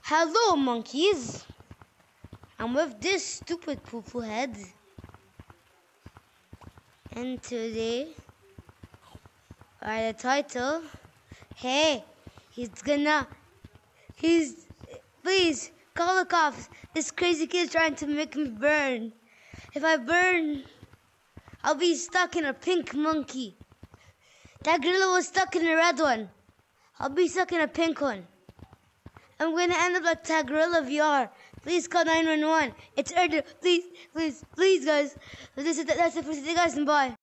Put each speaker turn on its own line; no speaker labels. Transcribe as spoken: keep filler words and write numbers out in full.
Hello, monkeys. I'm with this stupid poo-poo head. And today, by the title, hey, he's gonna, he's, please, call the cops. This crazy kid's trying to make me burn. If I burn, I'll be stuck in a pink monkey. That gorilla was stuck in a red one. I'll be stuck in a pink one. I'm going to end up like that gorilla V R. Please call nine one one. It's urgent. Please, please, please, guys. This is, that's it for today, guys, and bye.